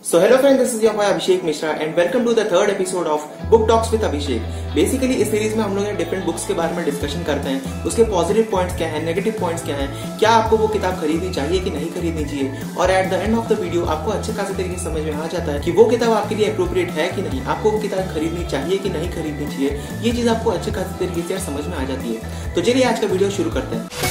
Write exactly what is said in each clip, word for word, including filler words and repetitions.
So hello friends, this is your boy Abhishek Mishra and welcome to the third episode of Book Talks with Abhishek. Basically इस series में हम लोग different books के बारे में discussion करते हैं, उसके पॉजिटिव पॉइंट्स क्या हैं, नेगेटिव पॉइंट्स क्या हैं, क्या आपको वो किताब खरीदनी चाहिए कि नहीं खरीदनी चाहिए, और at the end of the video आपको अच्छे खासे तरीके से समझ में आ जाता है कि वो किताब आपके लिए अप्रोप्रिएट है कि नहीं, आपको वो किताब खरीदनी चाहिए कि नहीं खरीदनी चाहिए। ये चीज आपको अच्छे खासे तरीके से समझ में आ जाती है। तो चलिए आज का वीडियो शुरू करते हैं।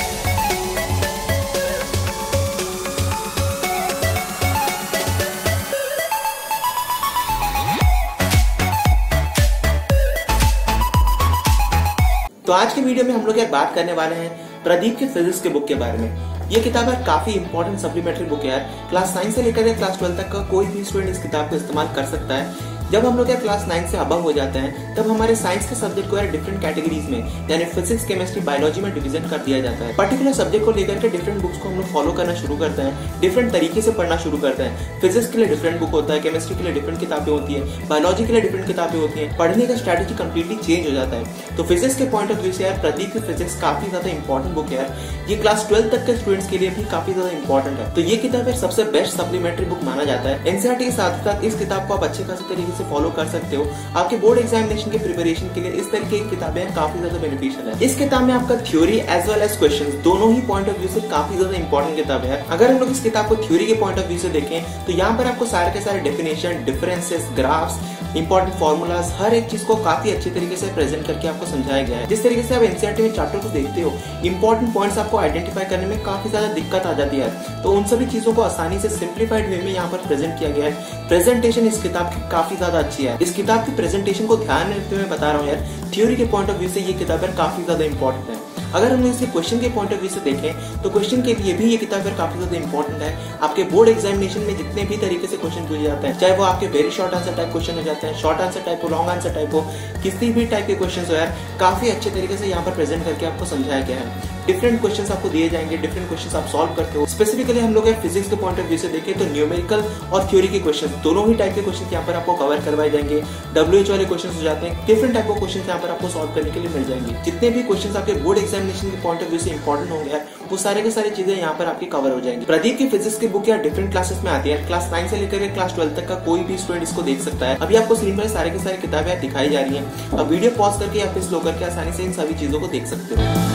तो आज के वीडियो में हम लोग यार बात करने वाले हैं प्रदीप के फिजिक्स के बुक के बारे में। ये किताब है काफी इंपॉर्टेंट सप्लीमेंट्री बुक है यार। क्लास नाइन से लेकर क्लास ट्वेल्व तक का कोई भी स्टूडेंट इस किताब को इस्तेमाल कर सकता है। जब हम लोग यार क्लास नाइन से अबव हो जाते हैं तब हमारे साइंस के सब्जेक्ट को यार डिफरेंट कैटेगरीज में यानी फिजिक्स, केमिस्ट्री, बायोलॉजी में डिवीजन कर दिया जाता है। पर्टिकुलर सब्जेक्ट को लेकर के डिफरेंट बुक्स को हम लोग फॉलो करना शुरू करते हैं, डिफरेंट तरीके से पढ़ना शुरू करते हैं। फिजिक्स के लिए डिफरेंट बुक होता है, केमिस्ट्री के लिए डिफरेंट किताबें होती है, बायोलॉजी के लिए डिफरेंट किताबें होती है। पढ़ने का स्ट्रेटेजी कंप्लीटली चेंज हो जाता है। तो फिजिक्स के पॉइंट ऑफ व्यू से यार प्रदीप की फिजिक्स काफी ज्यादा इंपॉर्टेंट बुक है यार। ये क्लास ट्वेल्व तक के स्टूडेंट्स के लिए भी काफी ज्यादा इंपॉर्टेंट है। तो ये किताब यार सबसे बेस्ट सप्लीमेंट्री बुक माना जाता है। एनसीईआरटी के साथ साथ इस किताब को आप अच्छे खासे तरीके से फॉलो कर सकते हो। आपके बोर्ड एग्जामिनेशन के प्रिपरेशन के लिए इस तरीके की किताबें काफी ज्यादा बेनिफिशियल है। इस किताब में आपका theory as well as questions दोनों ही पॉइंट ऑफ व्यू से काफी ज्यादा इंपॉर्टेंट किताब है। अगर हम लोग इस किताब को थ्योरी के पॉइंट ऑफ व्यू से देखें तो यहाँ पर आपको सारे के सारे definition, differences, graphs, important formulas, हर एक चीज को काफी अच्छे तरीके से प्रेजेंट करके आपको समझाया गया है। जिस तरीके से आप एनसीईआरटी में चैप्टर को देखते हो, इंपॉर्टेंट पॉइंट्स आपको आइडेंटिफाई करने में काफी ज्यादा दिक्कत आ जाती है। तो उन सभी चीजों को आसानी से सिंप्लीफाइड वे में यहाँ पर प्रेजेंट किया गया है। प्रेजेंटेशन इस किताब की काफी ज्यादा अच्छी है। इस किताब की प्रेजेंटेशन को ध्यान में रखते हुए बता रहा हूँ यार, थ्योरी के पॉइंट ऑफ व्यू से ये किताब काफी ज्यादा इंपॉर्टेंट है। अगर हम इसके क्वेश्चन के पॉइंट ऑफ व्यू से देखें तो क्वेश्चन के लिए भी ये किताब काफी ज्यादा इंपॉर्टेंट है। आपके बोर्ड एग्जामिनेशन में जितने भी तरीके से क्वेश्चन पूछे जाते हैं, चाहे वो आपके very short answer type question हो जाते हैं, शॉर्ट आंसर टाइप हो, लॉन्ग आंसर टाइप हो, किसी भी टाइप के क्वेश्चन हो यार, काफी अच्छे तरीके से यहाँ पर प्रेजेंट करके आपको समझाया गया है। डिफरेंट क्वेश्चंस आपको दिए जाएंगे, डिफरेंट क्वेश्चंस आप सॉल्व करते हो। स्पेसिफिकली हम लोग फिजिक्स के पॉइंट ऑफ व्यू से देखें तो न्यूमेरिकल और थ्योरी के क्वेश्चंस दोनों ही टाइप के क्वेश्चंस यहाँ पर आपको कवर करवाए जाएंगे। डब्ल्यूएच वाले क्वेश्चंस हो जाते हैं, डिफरेंट टाइप ऑफ क्वेश्चंस यहाँ पर आपको सॉल्व करने के लिए मिल जाएंगे। जितने भी क्वेश्चंस आपके बोर्ड एग्जामिनेशन के पॉइंट ऑफ व्यू से इंपॉर्टेंट होंगे वो सारे के सारी चीजें यहाँ पर आपकी कवर हो जाएंगी। प्रदीप की फिजिक्स की बुक यार डिफरेंट क्लासेस में आती है। क्लास नाइन से लेकर क्लास ट्वेल्व तक का कोई भी स्टूडेंट इसको देख सकता है। अभी आपको स्क्रीन पर सारे के सारे किताबें दिखाई जा रही है। अब वीडियो पॉज करके या फिर स्लो करके आसानी से इन सभी चीजों को देख सकते हो।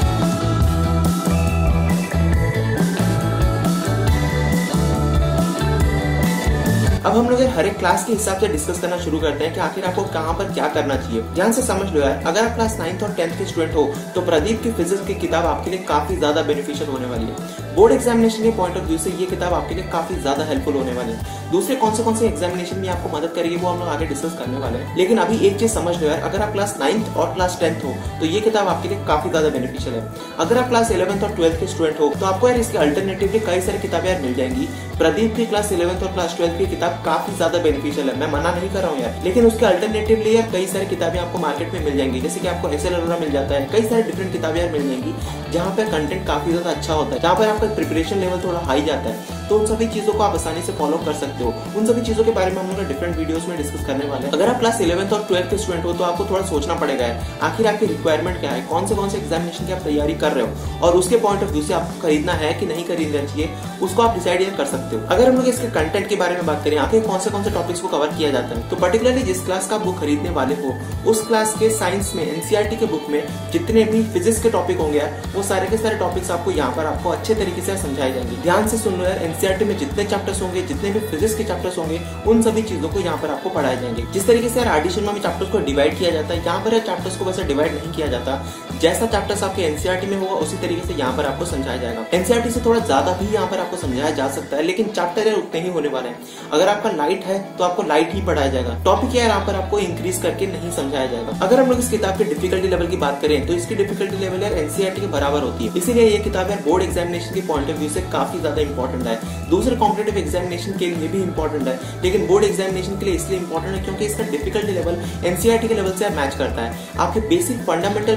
अब हम लोग हर एक क्लास के हिसाब से डिस्कस करना शुरू करते हैं कि आखिर आपको कहाँ पर क्या करना चाहिए। ध्यान से समझ लो यार, अगर आप क्लास नाइन्थ और टेंथ के स्टूडेंट हो तो प्रदीप की फिजिक्स की किताब आपके लिए काफी ज्यादा बेनिफिशियल होने वाली है। बोर्ड एग्जामिनेशन के पॉइंट ऑफ व्यू से ये किताब आपके लिए काफी ज्यादा हेल्पफुल होने वाली है। दूसरे कौन से कौन से एग्जामिनेशन में आपको मदद करेगी वो हम लोग आगे डिस्कस करने वाले हैं। लेकिन अभी एक चीज समझ लो यार, अगर आप क्लास नाइन्थ और क्लास टेंथ हो तो ये किताब आपके लिए काफी ज्यादा बेनिफिशियल है। अगर आप क्लास इलेवंथ और ट्वेल्थ के स्टूडेंट हो तो आपको यार इसके अल्टरनेटिवली कई सारी किताबें यार मिल जाएंगी। प्रदीप की क्लास इलेवंथ और क्लास ट्वेल्थ की किताब काफी ज्यादा बेनिफिशियल है, मैं मना नहीं कर रहा हूँ यार, लेकिन उसके अल्टरनेटिवली यार कई सारी किताबें आपको मार्केट में मिल जाएंगी। जैसे कि आपको एसएलआर मिल जाता है, कई सारी डिफरेंट किताबें यार मिल जाएंगी जहाँ पे कंटेंट काफी ज्यादा अच्छा होता है, जहाँ पर आपका प्रिपरेशन लेवल थोड़ा हाई जाता है। तो उन सभी चीजों को आप आसानी से फॉलो कर सकते हो। उन सभी चीजों के बारे में हम लोग डिफरेंट वीडियोस में डिस्कस करने वाले हैं। अगर आप क्लास इलेवंथ और ट्वेल्थ के स्टूडेंट हो तो आपको थोड़ा सोचना पड़ेगा आखिर आपकी रिक्वायरमेंट क्या है, कौन से कौन से एग्जामिनेशन की आप तैयारी कर रहे हो और उसके पॉइंट ऑफ व्यू से आपको खरीदना है कि नहीं खरीदना चाहिए, उसको आप डिसाइड कर सकते हो। अगर हम लोग इसके कंटेंट के बारे में बात करें, आखिर कौन से कौन से टॉपिक्स को कवर किया जाता है, तो पर्टिकुलरली जिस क्लास का बुक खरीदने वाले हो उस क्लास के साइंस में एनसीईआरटी के बुक में जितने भी फिजिक्स के टॉपिक होंगे वो सारे के सारे टॉपिक्स आपको यहाँ पर आपको अच्छे तरीके से समझाए जाएंगे। ध्यान से सुन लो यार, एनसीईआरटी में जितने चैप्टर्स होंगे, जितने भी फिजिक्स के चैप्टर्स होंगे, उन सभी चीजों को यहाँ पर आपको पढ़ाए जाएंगे। जिस तरीके से यार आरडी शर्मा में चैप्टर्स को डिवाइड किया जाता है, यहाँ पर चैप्टर्स को वैसे डिवाइड नहीं किया जाता। जैसा चैप्टर्स आपके एनसीईआरटी में होगा उसी तरीके से यहाँ पर आपको समझाया जाएगा। एनसीईआरटी से थोड़ा ज्यादा भी यहाँ पर आपको समझाया जा सकता है, लेकिन चैप्टर यार उतने ही होने वाले हैं। अगर आपका लाइट है तो आपको लाइट ही पढ़ाया जाएगा, टॉपिक यार यहाँ पर आपको इंक्रीज करके नहीं समझाया जाएगा। अगर हम लोग इस किताब की डिफिकल्टी लेवल की बात करें तो इसकी डिफिकल्टी लेवल यार एनसीईआरटी के बराबर होती है। इसीलिए ये किताब यार बोर्ड एग्जामिनेशन के पॉइंट ऑफ व्यू से काफी ज्यादा इंपॉर्टेंट है। दूसरे कॉम्पिटेटिव एग्जामिनेशन के लिए भी इंपॉर्टेंट है, लेकिन बोर्ड एग्जामिनेशन के लिए इसलिए इंपॉर्टेंट है क्योंकि इसका डिफिकल्टी लेवल एनसीईआरटी के लेवल से मैच करता है। आपके बेसिक फंडामेंटल प्रिपरेशन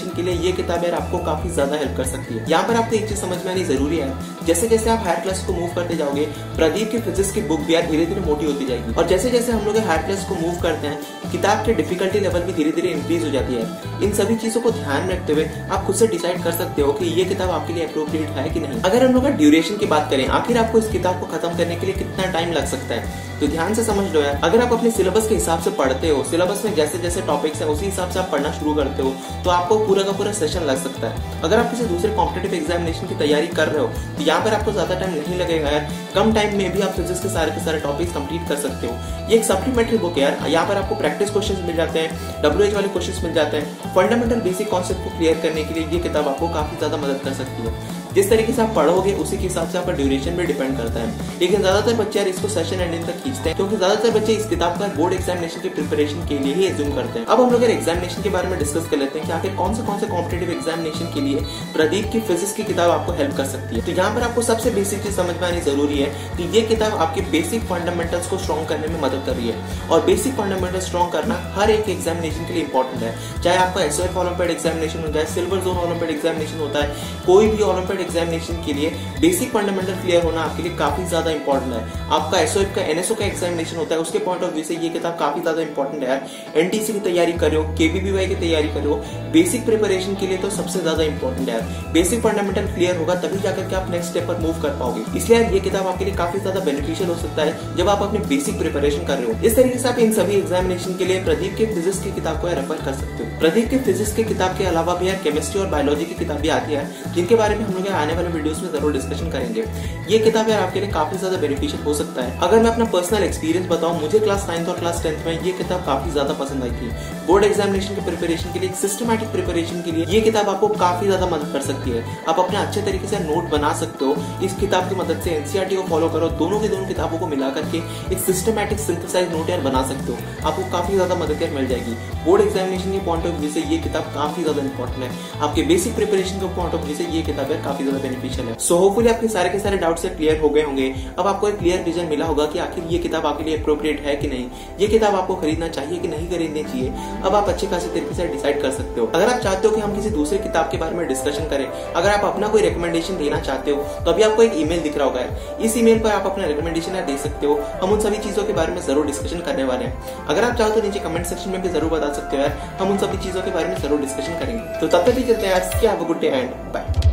प्रिपरेशन के लिए ये किताब यार आपको काफी ज्यादा हेल्प कर सकती है। यहाँ पर आपको एक चीज समझ में आनी जरूरी है, जैसे जैसे आप हायर क्लास को मूव करते जाओगे, प्रदीप की फिजिक्स की बुक भी यार धीरे धीरे मोटी होती जाएगी। और जैसे जैसे हम लोग हायर क्लास को मूव करते हैं, किताब की डिफिकल्टी लेवल भी धीरे धीरे इंक्रीज हो जाती है। इन सभी चीजों को ध्यान में रखते हुए आप खुद से डिसाइड कर सकते हो कि ये किताब आपके लिए अप्रोप्रिएट है कि नहीं। अगर हम लोग ड्यूरेशन की बात करें, आखिर आपको इस किताब को खत्म करने के लिए कितना टाइम लग सकता है, तो ध्यान से समझ लो यार। अगर आप अपने सिलेबस के हिसाब से पढ़ते हो, सिलेबस में जैसे जैसे टॉपिक्स है उसी हिसाब से आप पढ़ना शुरू करते हो, तो आपको पूरा का पूरा सेशन लग सकता है। अगर आप किसी दूसरे कॉम्पिटिटिव एग्जामिनेशन की तैयारी कर रहे हो, तो यहाँ पर आपको ज्यादा टाइम नहीं लगेगा यार। कम टाइम में भी आप फिजिक्स के सारे के सारे टॉपिक्स कंप्लीट कर सकते हो। ये एक सप्लीमेंट्री बुक है यार। यहाँ पर आपको प्रैक्टिस क्वेश्चंस मिल जाते हैं, डब्ल्यू एच वाले क्वेश्चंस मिल जाते हैं। फंडामेंटल बेसिक कॉन्सेप्ट को क्लियर करने के लिए ये किताब आपको काफी ज्यादा मदद कर सकती है। जिस तरीके से आप पढ़ोगे उसी के हिसाब से आपका ड्यूरेशन भी डिपेंड करता है। लेकिन ज्यादातर बच्चे यार इसको सेशन एंडिंग तक खींचते हैं, क्योंकि ज्यादातर बच्चे इस किताब का बोर्ड एग्जामिनेशन की प्रिपरेशन के लिए ही एज्यूम करते हैं। अब हम लोग एग्जामिनेशन के बारे में डिस्कस कर लेते हैं कि आखिर कौन से कौन से कॉम्पिटिटिव एग्जामिनेशन के लिए प्रदीप की फिजिक्स की किताब आपको हेल्प कर सकती है। तो यहाँ पर आपको सबसे बेसिक चीज समझ में आनी जरूरी है कि ये किताब आपके बेसिक फंडामेंटल्स को स्ट्रॉन्ग करने में मदद कर रही है। और बेसिक फंडामेंटल स्ट्रॉन्ग करना हर एक एग्जामिनेशन के लिए इंपॉर्टेंट है। चाहे आपका एसओएफ ओलंपियाड एग्जामिनेशन हो, चाहे सिल्वर जोन ओलंपियाड एग्जामिनेशन होता है, कोई भी ओलंपियाड एग्जामिनेशन के लिए बेसिक फंडामेंटल क्लियर होना आपके लिए काफी ज्यादा इंपॉर्टेंट है। आपका एसओएफ का एनएसओ का एग्जामिनेशन होता है, उसके पॉइंट ऑफ व्यू से ये किताब काफी ज्यादा इंपॉर्टेंट है यार। एनटीसी की तैयारी कर रहे हो, केवीबीवाई की तैयारी कर रहे हो, बेसिक प्रिपरेशन के लिए तो सबसे ज्यादा इंपॉर्टेंट है। बेसिक फंडामेंटल क्लियर होगा तभी जाकर के आप नेक्स्ट स्टेप पर मूव कर पाओगे। इसलिए ये किताब आपके लिए काफी ज्यादा बेनिफिशियल हो सकता है जब आप अपने बेसिक प्रिपरेशन कर रहे हो। इस तरीके से आप इन सभी एग्जामिनेशन के लिए प्रदीप के फिजिक्स की किताब को रेफर कर सकते हो। प्रदीप के फिजिक्स की किताब के अलावा भी यार केमिस्ट्री और बायोलॉजी की किताब भी आती है, जिनके बारे में हम लोग आने वाले वीडियोस में जरूर डिस्कशन करेंगे। ये किताब यार आपके लिए काफी ज्यादा बेनिफिशियल हो सकता है। अगर मैं अपना पर्सनल एक्सपीरियंस बताऊं, मुझे क्लास नाइन्थ और क्लास टेंथ में ये किताब काफी ज्यादा पसंद आई थी। बोर्ड एग्जामिनेशन के प्रिपरेशन के लिए, सिस्टमैटिक प्रिपरेशन के लिए ये किताब आपको काफी ज्यादा मदद कर सकती है। आप अपने अच्छे तरीके से नोट बना सकते हो इस किताब की मदद से। एनसीईआरटी को फॉलो करो, दोनों की दोनों किताबों को मिला करके एक सिस्टमैटिक सिंथेसाइज नोट यार बना सकते हो। आपको काफी ज्यादा मदद यार मिल जाएगी। बोर्ड एग्जामिनेशन के पॉइंट ऑफ व्यू से ये किताब काफी ज्यादा इंपॉर्टेंट है। आपके बेसिक प्रिपरेशन के पॉइंट ऑफ व्यू से ये किताब यार काफी ज्यादा बेनिफिशियल है। सो होपफुली आपके सारे के सारे डाउट्स क्लियर हो गए होंगे। अब आपको एक क्लियर विजन मिला होगा कि आखिर ये किताब आपके लिए अप्रोप्रिएट है कि नहीं, ये किताब आपको खरीदना चाहिए कि नहीं खरीदनी चाहिए। अब आप अच्छे खासे तरीके से डिसाइड कर सकते हो। अगर आप चाहते हो कि हम किसी दूसरे किताब के बारे में डिस्कशन करें, अगर आप अपना कोई रिकमेंडेशन देना चाहते हो, तो अभी आपको एक ईमेल दिख रहा होगा। इस ईमेल पर आप अपना रिकमेंडेशन दे सकते हो। हम उन सभी चीजों के बारे में जरूर डिस्कशन करने वाले हैं। अगर आप चाहो तो नीचे कमेंट सेक्शन में भी जरूर बता सकते हो यार, हम उन सभी चीजों के बारे में जरूर डिस्कशन करेंगे। तो तब तक भी चलते हैं, have a good day and bye.